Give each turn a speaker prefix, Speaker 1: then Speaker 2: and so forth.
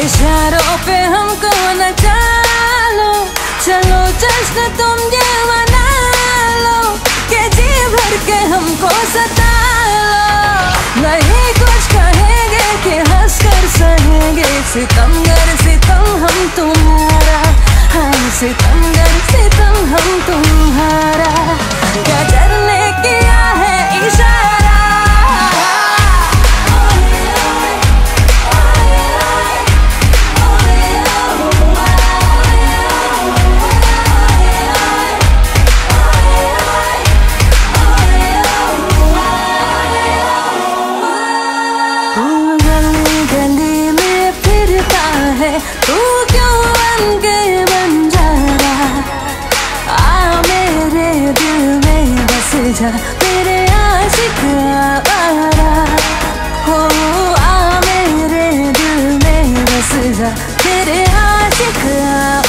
Speaker 1: इशारों पे हमको नचा लो, चलो जश्न तुम ये मना लो कि जी भर के हमको सता लो। नहीं कुछ कहेंगे कि हंस कर सहेंगे, सितमगर सितम हम तुम्हारा, हाँ सितमगर सितम हम तुम्हारा। क्या करने किया है इशारा, तू क्यों बन के बंजारा, आ मेरे दिल में बस जा मेरे आशिक आवारा। हो आ मेरे दिल में बस जा मेरे आशिक आवारा।